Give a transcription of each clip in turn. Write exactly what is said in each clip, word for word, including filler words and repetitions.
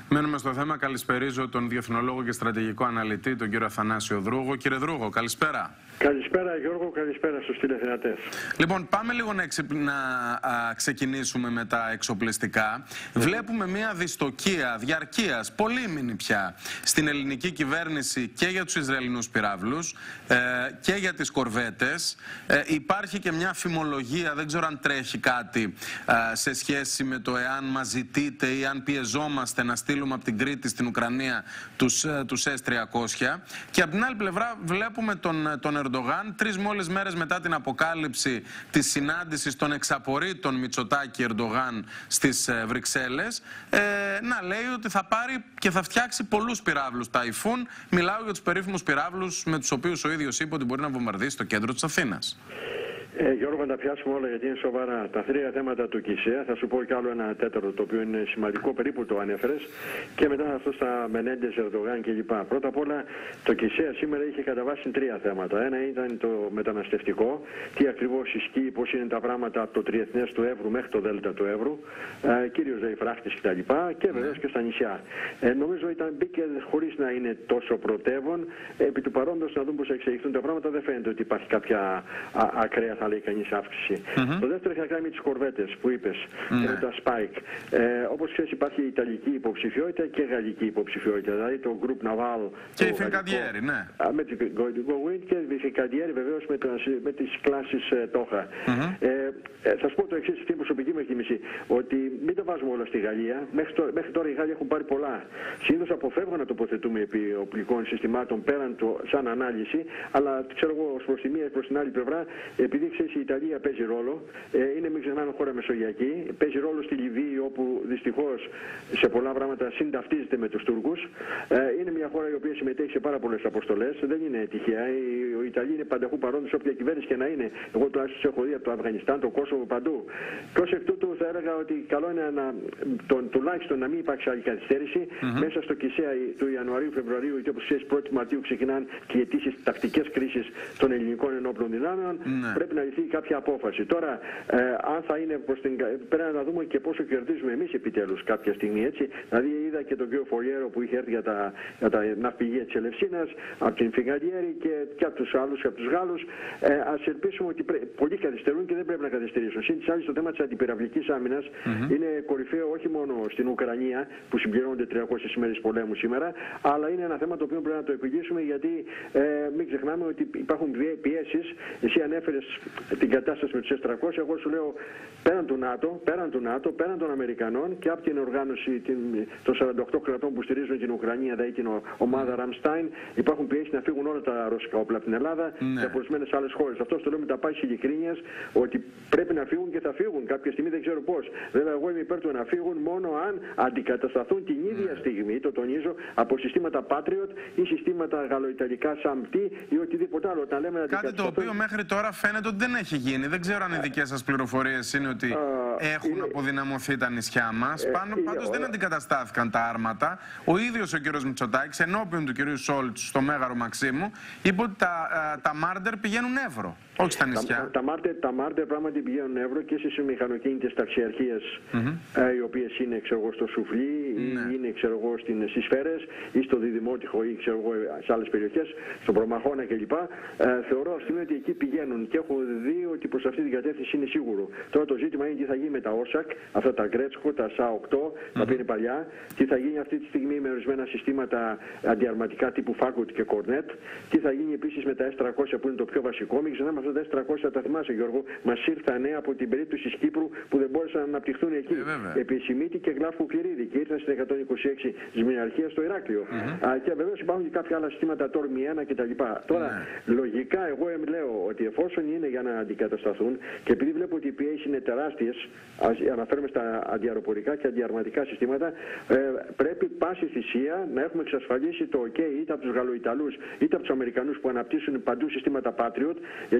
Μένουμε στο θέμα. Καλησπερίζω τον διεθνολόγο και στρατηγικό αναλυτή, τον κύριο Αθανάσιο Δρούγο. Κύριε Δρούγο, καλησπέρα. Καλησπέρα Γιώργο, καλησπέρα στους τηλεθεατές. Λοιπόν, πάμε λίγο να, εξε... να α, ξεκινήσουμε με τα εξοπλιστικά. Mm. Βλέπουμε μια δυστοκία διαρκείας, πολύμηνη πια, στην ελληνική κυβέρνηση και για τους Ισραηλινούς πυράβλους ε, και για τις κορβέτες. Ε, υπάρχει και μια φημολογία, δεν ξέρω αν τρέχει κάτι ε, σε σχέση με το εάν μας ζητείτε ή αν πιεζόμαστε να στείλουμε από την Κρήτη στην Ουκρανία τους, ε, τους ες τριακόσια. Και από την άλλη πλευρά βλέπουμε τον, τον Ερντογάν, τρεις μόλις μέρες μετά την αποκάλυψη της συνάντησης των εξαπορρίτων Μητσοτάκη-Ερντογάν στις ε, Βρυξέλλες, ε, να λέει ότι θα πάρει και θα φτιάξει πολλούς πυράβλους Ταϊφούν. Μιλάω για τους περίφημους πυράβλους με τους οποίους ο ίδιος είπε ότι μπορεί να βομβαρδίσει το κέντρο της Αθήνας. Ε, Γιώργο, να τα πιάσουμε όλα γιατί είναι σοβαρά. Τα τρία θέματα του ΚΙΣΕΑ, θα σου πω κι άλλο ένα τέταρτο το οποίο είναι σημαντικό, περίπου το ανέφερες, και μετά αυτό στα Μενέντες, Ερντογάν κλπ. Πρώτα απ' όλα, το ΚΙΣΕΑ σήμερα είχε κατά βάση τρία θέματα. Ένα ήταν το μεταναστευτικό, τι ακριβώς ισχύει, πώς είναι τα πράγματα από το τριεθνές του Εύρου μέχρι το Δέλτα του Εύρου, ε, κυρίως δηλαδή φράχτης κτλ. Και, και βεβαίως και στα νησιά. Ε, νομίζω ήταν μπήκε χωρίς να είναι τόσο πρωτεύον. Επί του παρόντος, να δούμε πώς θα εξελιχθούν τα πράγματα, δεν φαίνεται ότι υπάρχει κάποια α, ακραία, θα λέει κανείς, αύξηση. Mm-hmm. Το δεύτερο έχει να κάνει με τις κορβέτες που είπες, mm-hmm. με τα Spike. Ε, όπως ξέρεις, υπάρχει ιταλική υποψηφιότητα και γαλλική υποψηφιότητα. Δηλαδή το Group Naval. Και η Fincantieri, ναι. Με την Go-Wind και η Fincantieri βεβαίως με, με τις κλάσεις ε, Τόχα. Mm-hmm. ε, ε, θα σου πω το εξής, στην προσωπική μου εκτίμηση, ότι μην το βάζουμε όλα στη Γαλλία. Μέχρι τώρα, μέχρι τώρα οι Γάλλοι έχουν πάρει πολλά. Συνήθως αποφεύγουν να τοποθετούμε επί οπλικών συστημάτων πέραν του σαν ανάλυση, αλλά ξέρω εγώ προς τη μία προς την άλλη πλευρά, επειδή ξέρεις η Ιταλία παίζει ρόλο, ε, είναι μην ξεχνάμε χώρα μεσογειακή, παίζει ρόλο στη Λιβύη όπου δυστυχώς σε πολλά πράγματα συνταυτίζεται με τους Τούρκους. Ε, είναι μια χώρα η οποία συμμετέχει σε πάρα πολλές αποστολές, δεν είναι τυχαία. Οι, οι Ιταλοί είναι πανταχού παρόντες όποια κυβέρνηση και να είναι. Εγώ τουλάχιστον τους έχω δει από το Αφγανιστάν, το Κόσοβο, παντού. Και ως εκ τούτου θα έλεγα ότι καλό είναι να, τον, τουλάχιστον να μην υπάρξει άλλη καθυστέρηση. Mm-hmm. Μέσα στο ΚΙΣΕΑ του Ιανουαρίου-Φεβρουαρίου, γιατί όπως ξέρεις πρώτη Μαρτίου ξεκινάνε και οι αιτήσεις τακτικές κρίσεις των ελληνικών ενόπλων δυνάμεων. Mm-hmm. Πρέπει να ληφθεί κάποια απόφαση. Τώρα, ε, αν θα είναι προς την. Πρέπει να δούμε και πόσο κερδίζουμε εμείς επιτέλους κάποια στιγμή. Έτσι. Δηλαδή, είδα και τον κύριο Φολιέρο που είχε έρθει για τα, για τα ναυπηγεία της Ελευσίνας, από την Φιγαντιέρη και, και από τους άλλους και από τους Γάλλους. Ε, ας ελπίσουμε ότι πρέ... πολλοί καθυστερούν και δεν πρέπει να καθυστερήσουν. Συν της άλλης, το θέμα της αντιπυραυλικής άμυνας mm-hmm. είναι κορυφαίο όχι μόνο στην Ουκρανία που συμπληρώνονται τριακόσιες ημέρες πολέμου σήμερα, αλλά είναι ένα θέμα το οποίο πρέπει να το επιλύσουμε γιατί ε, μην ξεχνάμε ότι υπάρχουν πιέσεις. Εσύ ανέφερες την κατάσταση με τους ες τριακόσια, εγώ σου λέω πέραν του ΝΑΤΟ, πέραν του ΝΑΤΟ, πέραν των Αμερικανών και από την οργάνωση την, των σαράντα οκτώ κρατών που στηρίζουν την Ουκρανία, δηλαδή την ομάδα Ραμστάιν, υπάρχουν πιέσεις να φύγουν όλα τα ρωσικά όπλα από την Ελλάδα ναι. και από ορισμένες άλλες χώρες. Αυτό το λέω με τα πάση ειλικρίνειας, ότι πρέπει να φύγουν και θα φύγουν κάποια στιγμή, δεν ξέρω πώς. Βέβαια, εγώ είμαι υπέρ του να φύγουν μόνο αν αντικατασταθούν την ίδια στιγμή, το τονίζω, από συστήματα Patriot ή συστήματα γαλλοϊταλικά Σαμπτή ή οτιδήποτε άλλο. Όταν λέμε κάτι το οποίο μέχρι τώρα φαίνεται ότι δεν έχει γίνει. Δεν ξέρω αν οι δικές σας πληροφορίες είναι ότι uh, έχουν είναι... αποδυναμωθεί τα νησιά μας. Ε, Πάνω, πάντως ε, δεν αντικαταστάθηκαν τα άρματα. Ο ίδιος ο κ. Μητσοτάκης, ενώπιον του κ. Σόλτς στο Μέγαρο Μαξίμου, είπε ότι τα, uh, τα Μάρντερ πηγαίνουν Εύρο. Όχι στα νησιά. Τα, τα, Μάρτερ, τα Μάρτερ πράγματι πηγαίνουν Εύρο και στις μηχανοκίνητες ταξιαρχίες mm-hmm. ε, οι οποίες είναι ξέρω εγώ, στο Σουφλί mm-hmm. ή είναι ξέρω εγώ, στις Σφαίρες ή στο Διδημότυχο ή ξέρω εγώ, σε άλλες περιοχές, στον Προμαχώνα κλπ. Ε, θεωρώ αυτή ότι εκεί πηγαίνουν και έχω δει ότι προς αυτή την κατεύθυνση είναι σίγουρο. Τώρα το ζήτημα είναι τι θα γίνει με τα Όσακ, αυτά τα Γκρέτσκο, τα ΣΑ οκτώ, mm-hmm. τα οποία είναι παλιά, τι θα γίνει αυτή τη στιγμή με ορισμένα συστήματα αντιαρματικά τύπου Φάκουτ και Κορνέτ, τι θα γίνει επίσης με τα ες τριακόσια που είναι το πιο βασικό. Μην ξεχνάμε αυτά τα ες τριακόσια, τα θυμάσαι Γιώργο, μας ήρθανε από την περίπτωση της Κύπρου που δεν μπόρεσαν να αναπτυχθούν εκεί. Ε, επί Σιμίτη και Γλάφου Κληρίδη και ήρθαν στην εκατόν είκοσι έξι της Μιναρχίας στο Ηράκλειο. Mm-hmm. Α, και βεβαίως υπάρχουν και κάποια άλλα συστήματα Τόρμη ένα κτλ. Τώρα, mm-hmm. λογικά εγώ λέω ότι εφόσον είναι για να αντικατασταθούν και επειδή βλέπω ότι οι πιέσεις είναι τεράστιες, αναφέρομαι στα αντιαεροπορικά και αντιαρματικά συστήματα, ε, πρέπει πάση θυσία να έχουμε εξασφαλίσει το OK είτε από τους Γαλλοϊταλούς είτε από τους Αμερικανούς που αναπτύσσουν παντού συστήματα Patriot, γιατί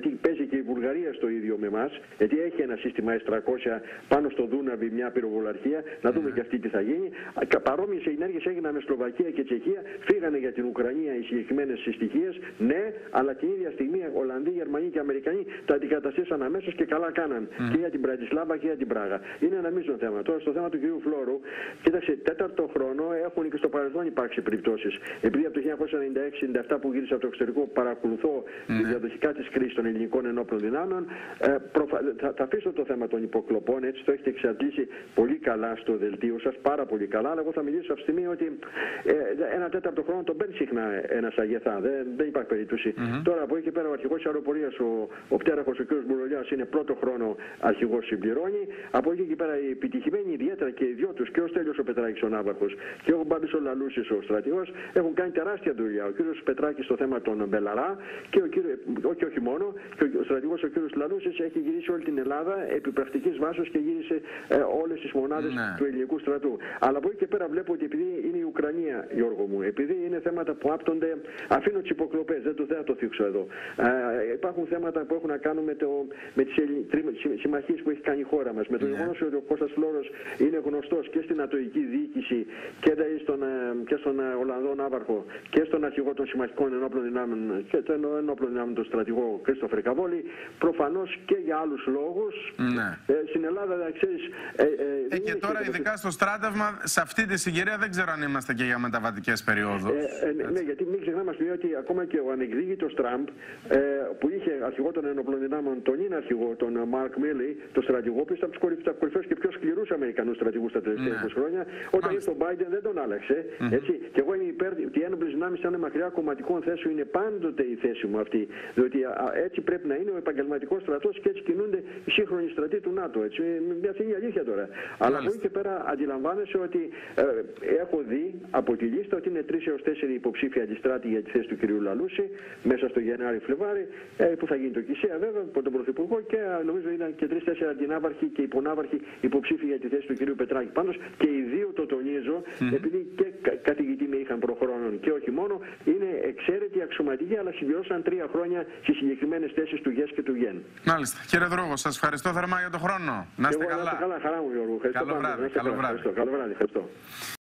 παίζει και η Βουλγαρία στο ίδιο με εμάς, γιατί έχει ένα σύστημα ες τριακόσια πάνω στο Δούναβι, μια πυροβολαρχία. Να δούμε mm. και αυτή τι θα γίνει. Παρόμοιες ενέργειες έγιναν με Σλοβακία και Τσεχία. Φύγανε για την Ουκρανία οι συγκεκριμένες συστοιχίες, ναι, αλλά την ίδια στιγμή Ολλανδοί, Γερμανοί και Αμερικανοί τα αντικαταστήσαν αμέσως και καλά κάναν. Mm. Και για την Μπρατισλάβα και για την Πράγα. Είναι ένα μείζον θέμα. Τώρα στο θέμα του κυρίου Φλόρου, κοίταξε, τέταρτο χρόνο έχουν και στο παρελθόν υπάρξει περιπτώσεις. Επειδή από το χίλια εννιακόσια ενενήντα έξι ενενήντα επτά που γύρισα από το εξωτερικό παρακολουθώ mm. τη διαδοχικά της κρίσης των ελληνικών ενόπλων δυνάμεων, ε, προφα... θα, θα αφήσω το θέμα των υποκλοπών, έτσι το έχετε εξαντλήσει πολύ καλά στο δελτίο σας, πάρα πολύ καλά, αλλά εγώ θα μιλήσω από τη στιγμή ότι ε, ένα τέταρτο χρόνο τον παίρνει συχνά ένας αγεθά, δεν, δεν υπάρχει περίπτωση. Mm-hmm. Τώρα από εκεί και πέρα ο αρχηγός της αεροπορίας, ο, ο πτέραχος ο κ. Μπουρολιάς, είναι πρώτο χρόνο αρχηγός, συμπληρώνει. Από εκεί και πέρα οι επιτυχημένοι ιδιαίτερα και οι δυο τους, και ο Στέλιος ο Πετράκης ο Ναύαρχος και ο Μπάμπης ο Λαλούσης ο στρατηγός, έχουν κάνει τεράστια δουλειά. Ο κ. Πετράκης στο θέμα των Μπελαρά και ο κύριος, όχι, όχι μόνο, και ο στρατηγός ο κ. Λαλούσης έχει γυρίσει όλη την Ελλάδα επί πρακτικής βάσης και γύρισε ε, όλες τις μονάδες ναι. του ελληνικού στρατού. Αλλά από εκεί και πέρα βλέπω ότι επειδή είναι η Ουκρανία, Γιώργο μου, επειδή είναι θέματα που άπτονται, αφήνω τις υποκλοπές, δεν το, δεν το θίξω εδώ. Ε, υπάρχουν θέματα που έχουν να κάνουν με, το, με τις συμμαχίες που έχει κάνει η χώρα μας. Με το γεγονός ναι. ότι ο Κώστας Φλόρος είναι γνωστός και στην ατοική διοίκηση και στον, και στον Ολλανδό Ναύαρχο και στον αρχηγό των συμμαχικών ενόπλων δυνάμεων και τον ενόπλων δυνάμεων τον στρατηγό Κρίστοφερ Καβόλη, προφανώς και για άλλους λόγους. Ναι. Ε, στην Ελλάδα, δεν ξέρεις. Ε, ε, ε, και τώρα, ειδικά στο στράτευμα, σε αυτή τη συγκυρία δεν ξέρω αν είμαστε και για μεταβατικές περιόδους. Ε, ε, ναι, γιατί μην ξεχνάμε ότι ακόμα και ο ανεκδίκητος Τραμπ, ε, που είχε αρχηγό των ενόπλων δυνάμεων, τον είναι αρχηγό, τον Μαρκ Μίλι, τον στρατηγό, που ήταν από τους κορυφαίους και πιο σκληρούς Αμερικανούς στρατηγούς τα τελευταία είκοσι ναι. χρόνια, όταν ήρθε ο Biden δεν τον άλλαξε. Mm-hmm. Έτσι. Και εγώ είμαι υπέρ ότι οι ένοπλες δυνάμεις ήταν μακριά κομματικών θέσεων, είναι πάντοτε η θέση μου αυτή. Διότι α, έτσι πρέπει να είναι ο επαγγελματικός στρατός και έτσι κινούνται οι σύγχρονοι στρατοί του ΝΑΤΟ. Έτσι. Μια αυτή είναι η αλήθεια τώρα. Αλλά από εκεί και πέρα αντιλαμβάνεσαι ότι ε, έχω δει από τη λίστα ότι είναι τρεις έως τέσσερις υποψήφοι αντιστράτη για τη θέση του κ. Λαλούση μέσα στο Γενάρη-Φλεβάρι, ε, που θα γίνει το ΚΙΣΕΑ βέβαια από τον Πρωθυπουργό και ε, νομίζω ήταν και τρεις τέσσερα αντινάβαρχοι και υπονάβαρχοι υποψήφοι για τη θέση του κ. Πετράκη. Πάντως και οι δύο, το τονίζω, mm. επειδή και κα, καθηγητή με είχαν προχρόνων και όχι μόνο, είναι εξαίρετοι αξιωματικοί, αλλά συμπληρώσαν τρία χρόνια στις συγκεκριμένες θέσεις του ΓΕΣ και του ΓΕΝ. Μάλιστα. Κύριε Δρόγο, σας ευχαριστώ θερμά για τον χρόνο. Να είστε καλά. Να είστε καλά, χαρά μου, Γιώργο. Καλό βράδυ. Καλό βράδυ. Καλό βράδυ. Ευχαριστώ.